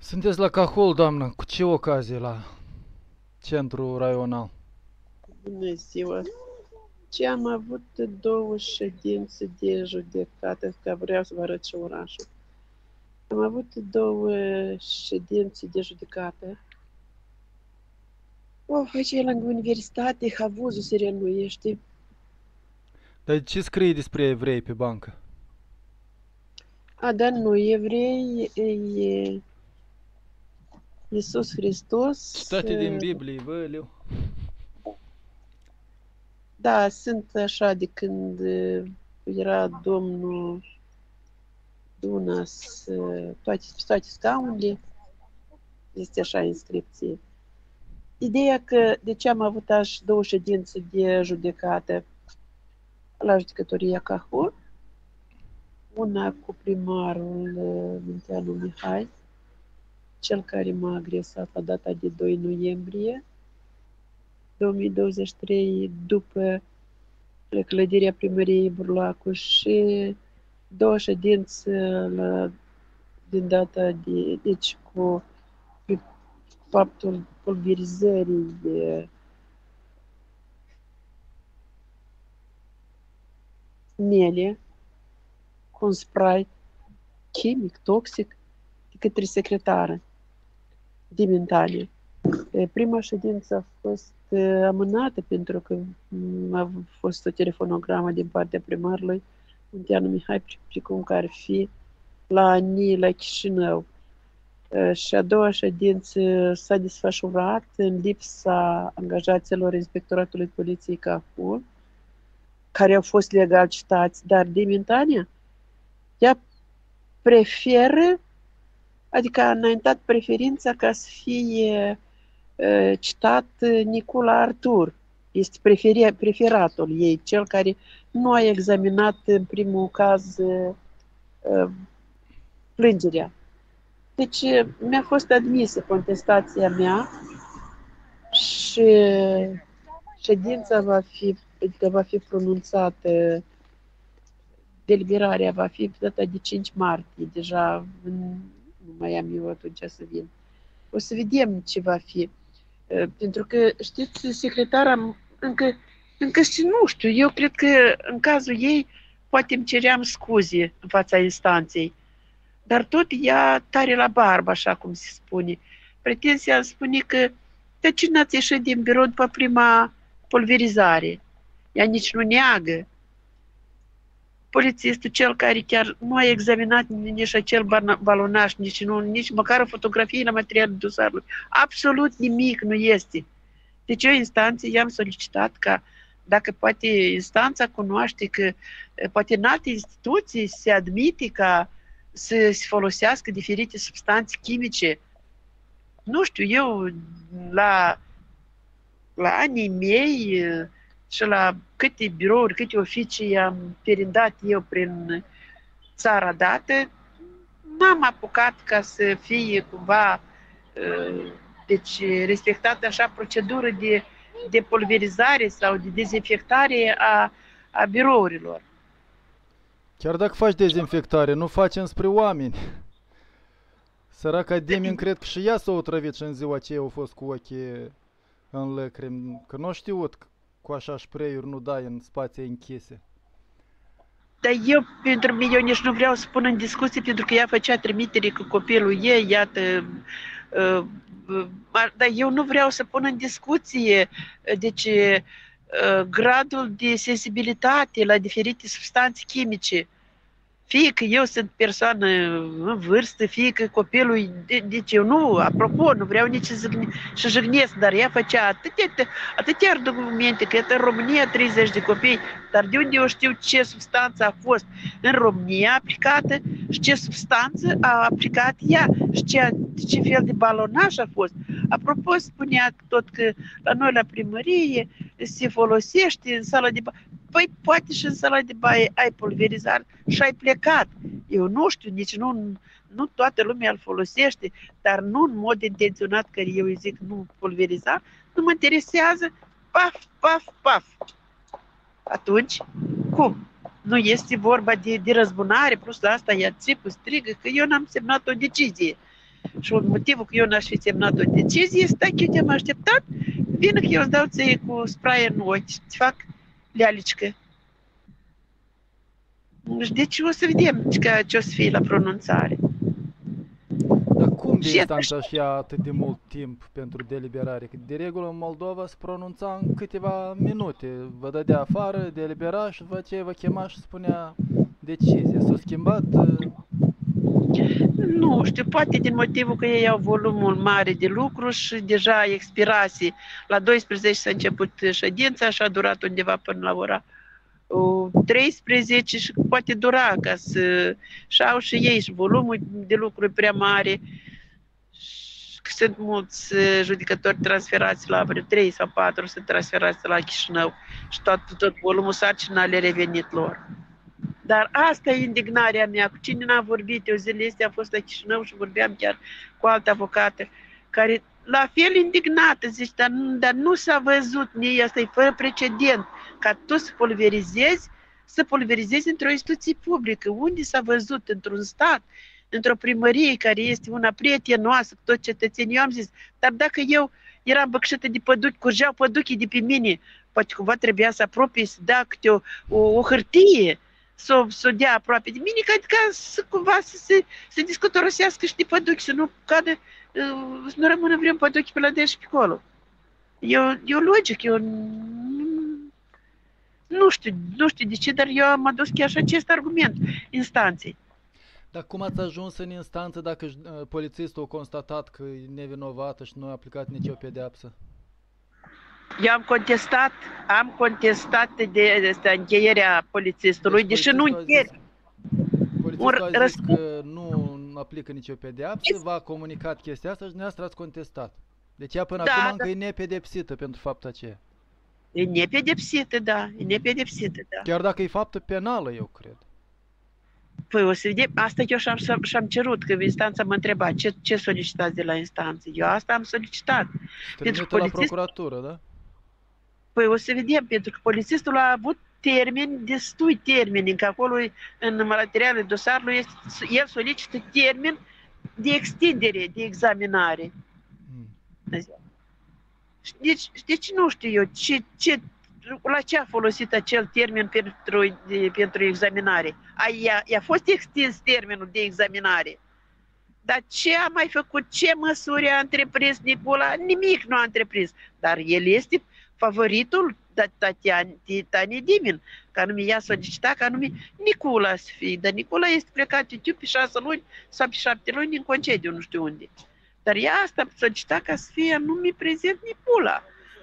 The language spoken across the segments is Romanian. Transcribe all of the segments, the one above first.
Sunteți la Cahol, doamnă. Cu ce ocazie la centru raional? Bună ziua! Ce am avut două ședințe de judecată, că vreau să vă arăt și orașul. Am avut două ședințe de judecată. Aici e lângă universitate, havuzul se reînnoiește. Dar ce scrie despre evrei pe bancă? Dar nu, evrei, e Iisus Hristos. Citate din Biblie, văleu. Da, sunt așa de când era Domnul Dunas, toate scaunele, este așa inscripție. Ideea că de ce am avut aș două ședințe de judecată la judecătoria Cahul, una cu primarul Munteanu Mihai, cel care m-a agresat la data de 2 noiembrie 2023, după clădirea primăriei Burlacu, și două ședințe din data de, deci cu faptul pulverizării de mele cu un spray chimic, toxic, de către secretară de mentale. Prima ședință a fost amânată pentru că a fost o telefonogramă din partea primarului Munteanu Mihai, precum că ar fi la ANI, la Chișinău. Și a doua ședință s-a desfășurat în lipsa angajaților Inspectoratului Poliției Cahul, care au fost legal citați, dar de mentania, ea preferă, adică a înaintat preferința ca să fie citat Nicula Artur. Este preferatul ei, cel care nu a examinat în primul caz plângerea. Deci mi-a fost admisă contestația mea și ședința va fi pronunțată, deliberarea va fi data de 5 martie, deja nu mai am eu atunci să vin. O să vedem ce va fi. Pentru că, știți, secretara încă și nu știu, eu cred că în cazul ei poate îmi ceream scuze în fața instanței, dar tot ea tare la barbă, așa cum se spune. Pretenția îmi spune că de ce n-ați ieșit din birou după prima pulverizare? Ea nici nu neagă. Polițistul, cel care chiar nu a examinat nici acel balonaj, nici măcar o fotografie la materialul dosarului. Absolut nimic nu este. Deci eu instanței i-am solicitat ca, dacă poate instanța cunoaște că poate în alte instituții se admite ca să se folosească diferite substanțe chimice. Nu știu, eu la anii mei și la câte birouri, câte oficii am perindat eu prin țara dată, n-am apucat ca să fie cumva deci respectată așa procedură de pulverizare sau de dezinfectare a birourilor. Chiar dacă faci dezinfectare, nu faci înspre oameni. Săraca Demin, cred că și ea s-a otrăvit și în ziua aceea a fost cu ochii în lacrimi, că nu știut că cu așa spray-uri nu dai în spații închise. Dar pentru mine, eu nici nu vreau să pun în discuție, pentru că ea făcea trimitere cu copilul ei, iată, dar eu nu vreau să pun în discuție, deci, gradul de sensibilitate la diferite substanțe chimice. Fie că eu sunt persoană în vârstă, fie că copilul, deci eu nu, apropo, nu vreau nici să jignesc, dar ea făcea atâtea argumente, că în România 30 de copii, dar de unde eu știu ce substanță a fost în România aplicată și ce substanță a aplicat ea și ce fel de balonaj a fost. Apropo, spunea tot că la noi la primărie se folosește în sala de baie. Păi poate și în sala de baie ai pulverizat și ai plecat. Eu nu știu, nici nu toată lumea îl folosește, dar nu în mod intenționat, că eu îi zic nu pulveriza, nu mă interesează, paf, paf, paf. Atunci, cum? Nu este vorba de răzbunare, plus la asta ea țipă, strigă, că eu n-am semnat o decizie. Și motivul că eu n-aș fi semnat o decizie este că eu te-am așteptat, vină că eu îți dau ție cu spray în ochi, îți fac lealicică. Deci o să vedem ce o să fie la pronunțare. Dar cum de Și instanța își ia atât de mult timp pentru deliberare? Că de regulă în Moldova se pronunța în câteva minute. Vă dădea afară, delibera și după aceea vă chema și spunea decizie. S-a schimbat? Nu știu, poate din motivul că ei au volumul mare de lucru și deja expirase. La 12 s-a început ședința și a durat undeva până la ora 13 și poate dura ca să... Și au și ei și volumul de lucru prea mare. Sunt mulți judecători transferați la vreo 3 sau 4 sunt transferați la Chișinău și tot volumul sarcină le revenit lor. Dar asta e indignarea mea. Cu cine n-am vorbit? Eu zilele astea am fost la Chișinău și vorbeam chiar cu altă avocată, care la fel indignată, zice, dar nu s-a văzut, asta e fără precedent, ca tu să pulverizezi într-o instituție publică. Unde s-a văzut? Într-un stat, într-o primărie care este una prietenoasă cu toți cetățenii. Eu am zis, dar dacă eu eram băcșită de păduchi, curgeau păduchii de pe mine, poate cumva trebuia să apropie, să dea câte o hârtie, să dea aproape de mine, ca să cumva să discutorosească și de păduchi, să nu cadă, să nu rămână vrem păduchi pe la de și pe acolo. Eu logic, eu nu știu de ce, dar eu am adus chiar și acest argument instanței. Dar cum ați ajuns în instanță dacă polițistul a constatat că e nevinovată și nu a aplicat nicio pedeapsă? Eu am contestat de încheierea polițistului, deci deși nu încheieri. Polițistul a zis că nu aplică nicio pedeapsă, v-a comunicat chestia asta și dumneavoastră ați contestat. Deci ea până acum încă e nepedepsită pentru faptul aceea. E nepedepsită, da. E nepedepsită, da. Chiar dacă e faptă penală, eu cred. Păi o să vedem. Asta eu și-am cerut, că instanța mă întreba ce solicitați de la instanță. Eu asta am solicitat. Trimite la procuratură, da? Păi o să vedem, pentru că polițistul a avut destui termeni, că acolo în materialele dosarului el solicită termen de extindere, de examinare. Deci nu știu eu la ce a folosit acel termen pentru examinare. I-a fost extins termenul de examinare. Dar ce a mai făcut? Ce măsuri a întreprins Nicula? Nimic nu a întreprins. Dar el este favoritul Tani Dimin, că anume ea solicita, că anume Nicula să fie. Dar Nicula este plecat pe 6 luni sau pe 7 luni în concediu, nu știu unde. Dar ea asta solicita ca să fie anume prezent Nicula.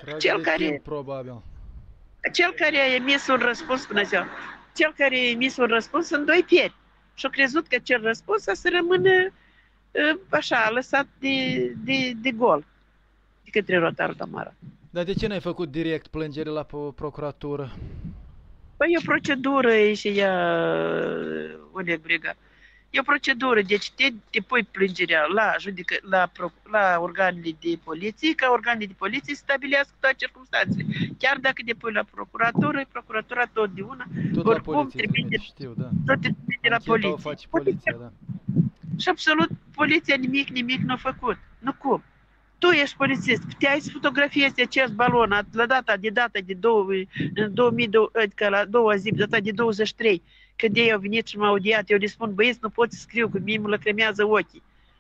Cel care a emis un răspuns, cel care a emis un răspuns în 2 pieri. Și-a crezut că cel răspuns să rămână așa, lăsat de gol de către Rotarul Tamara. Dar de ce n-ai făcut direct plângere la procuratură? Păi e o procedură și ea, Oleg Briga. E o procedură, deci te pui plângerea la organele de poliție, ca organele de poliție să stabilească toate circumstanțele. Chiar dacă te pui la procuratura totdeauna, tot oricum la poliție, trebuie, știu, da. tot trebuie la poliție. O face poliția, da. Și absolut poliția nimic nu a făcut. Nu cum. Tu ești polițist, puteai să fotografiezi acest balon la data de 2002, adică la 2 zi, data de 23, când ei au venit și m-au audiat, eu le spun, băieți, nu pot să scriu, că mie mă lăcrimează ochii.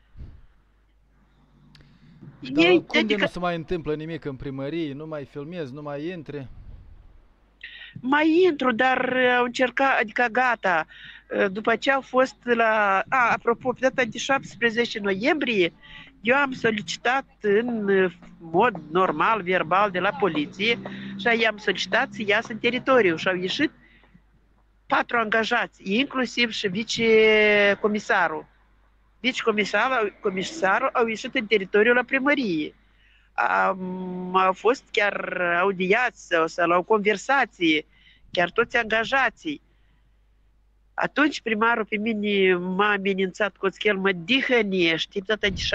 Dar cum de nu se mai întâmplă nimic în primărie, nu mai filmezi, nu mai intri? Mai intru, dar au încercat, adică gata, după ce au fost apropo, pe data de 17 noiembrie, eu am solicitat în mod normal, verbal, de la poliție și i-am solicitat să iasă în teritoriu și au ieșit 4 angajați, inclusiv și vicecomisarul. Vicecomisarul au ieșit în teritoriul la primărie. Au fost chiar audiați sau la o conversație, chiar toți angajații. Atunci primarul pe mine m-a amenințat cu el, mă dihănești, data de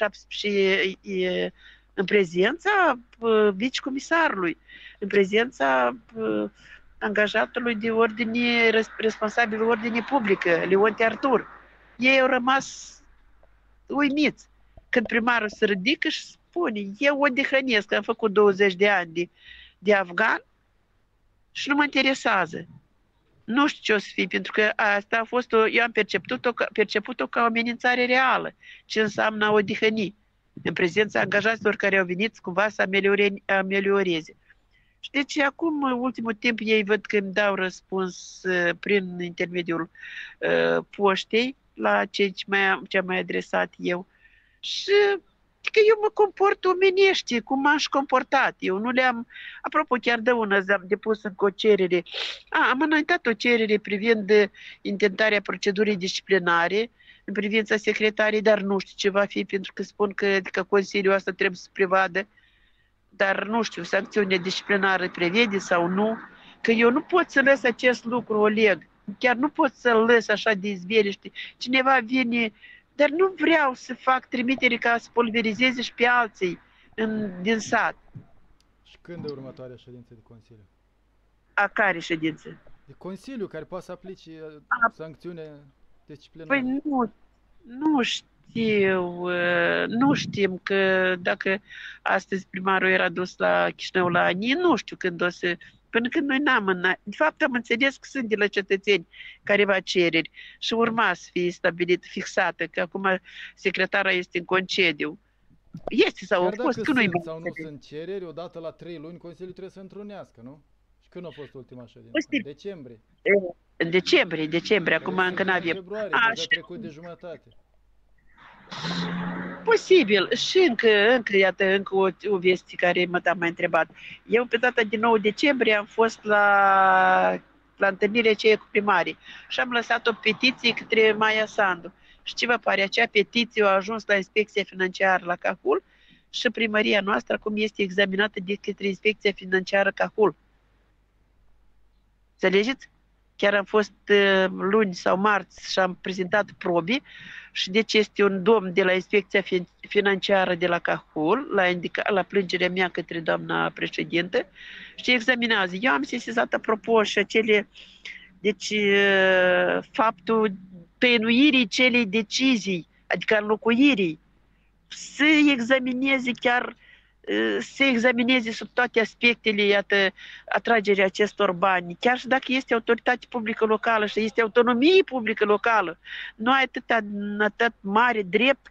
17 în prezența vicecomisarului, în prezența angajatului de responsabil ordine publică, Leonte Artur. Ei au rămas uimiți. Când primarul se ridică și spune, eu odihnesc, am făcut 20 de ani de afgan și nu mă interesează. Nu știu ce o să fie, pentru că asta a fost eu am perceput-o ca o amenințare reală. Ce înseamnă a odihăni în prezența angajaților care au venit cumva să amelioreze. Și deci acum, în ultimul timp, ei văd că îmi dau răspuns prin intermediul poștei la ce am mai adresat eu. Și că eu mă comport omenește, cum m-aș comportat. Eu nu le-am... Apropo, chiar de una am depus încă o cerere. Am înaintat o cerere privind intentarea procedurii disciplinare în privința secretarii, dar nu știu ce va fi, pentru că spun că Consiliul ăsta trebuie să prevadă, dar nu știu, sancțiunea disciplinară prevede sau nu, că eu nu pot să lăs acest lucru, Oleg. Chiar nu pot să-l lăs așa de izbeliște. Cineva vine... Dar nu vreau să fac trimitere ca să pulverizeze și pe alții din sat. Și când e următoarea ședință de Consiliu? A care ședință? De Consiliu, care poate să aplice sancțiune disciplinară. Păi nu știu, nu știm că dacă astăzi primarul era dus la Chișinău la ANI, nu știu când o să... Până când noi de fapt am înțeles că sunt de la cetățeni careva cereri și urma să fie stabilit, fixată, că acum secretara este în concediu. Este sau Chiar a fost, dacă că nu-i sunt sau nu sunt cereri, odată la 3 luni Consiliul trebuie să întrunească, nu? Și când a fost ultima ședință? În decembrie. În decembrie, acum încă n-avem. Februarie, deja trecut de jumătate. Posibil. Și încă o veste care m-a mai întrebat. Eu pe data de 9 decembrie am fost la întâlnirea aceea cu primarii și am lăsat o petiție către Maia Sandu. Și ce vă pare, acea petiție a ajuns la Inspecția Financiară la Cahul și primăria noastră acum este examinată de către Inspecția Financiară Cahul. Înțelegeți? Chiar am fost luni sau marți și am prezentat probe și deci este un domn de la Inspecția Financiară de la Cahul, la plângerea mea către doamna președintă și examinează. Eu am sesizat apropo și acele, deci faptul tăinuirii celei decizii, adică înlocuirii, să examineze chiar să examineze sub toate aspectele, iată, atragerea acestor bani, chiar și dacă este autoritate publică locală și este autonomie publică locală, nu ai atât mare drept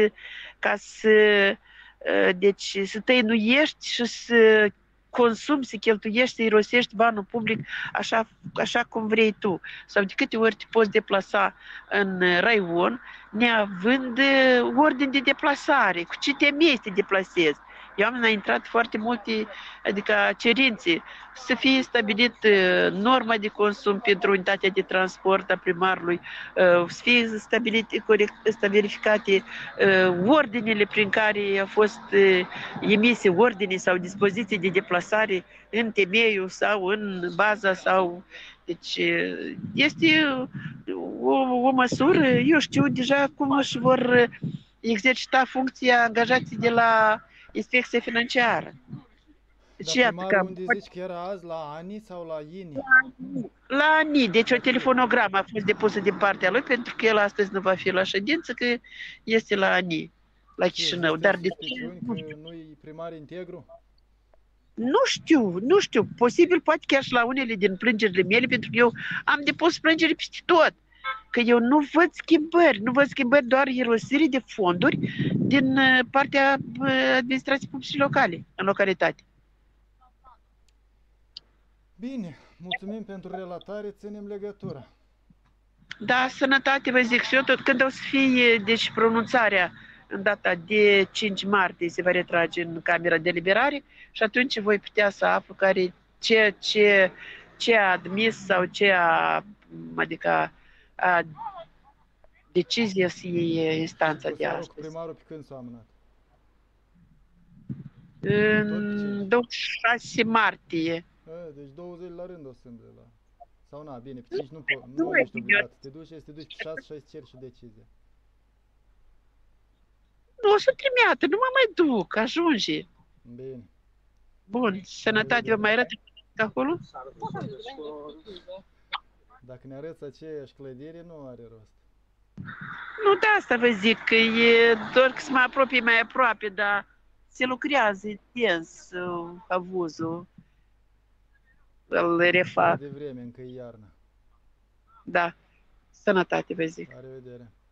deci, să tăinuiești și să consumi, să cheltuiești, să irosești banul public așa cum vrei tu. Sau de câte ori te poți deplasa în raion, neavând ordine de deplasare, cu ce temei să te deplasezi. Eu am intrat foarte multe, adică cerințe, să fie stabilit norma de consum pentru unitatea de transport a primarului, să fie verificate ordinele prin care au fost emise ordine sau dispoziții de deplasare în temeiul sau în baza sau... Deci este o măsură, eu știu deja cum își vor exercita funcția angajații de la Inspecția Financiară. Deci, dar primarul unde zici că era azi, la ANI sau la INI? La ANI, deci o telefonogramă a fost depusă din partea lui, pentru că el astăzi nu va fi la ședință, că este la ANI, la Chișinău. Dar de ce? Că nu-i primar integru? Nu știu, posibil poate chiar și la unele din plângerile mele, pentru că eu am depus plângeri peste tot. Că eu nu văd schimbări, doar irosire de fonduri din partea administrației publice locale, în localitate. Bine, mulțumim pentru relatare, ținem legătura. Da, sănătate, vă zic și eu, tot când o să fie, deci, pronunțarea în data de 5 martie se va retrage în Camera de Deliberare și atunci voi putea să aflu ce a admis sau adică decizia să iei instanța de astăzi. Primarul pe când s-a amânat? În 26 martie. Deci 20 la rând o să îmble la... Sau na, bine, pe 5 nu ești obligat. Te duci pe 6 și îți ceri și decizia. Nu, o să trimiată, nu mă mai duc, ajunge. Bine. Bun, sănătate, vă mai arăt acolo? Dacă ne arăți aceeași clădire, nu are rost. Nu de asta vă zic, că e doar că să mă apropie mai aproape, dar se lucrează intens avuzul, îl Prea refac, devreme, încă e iarnă. da. Sănătate, vă zic. La revedere!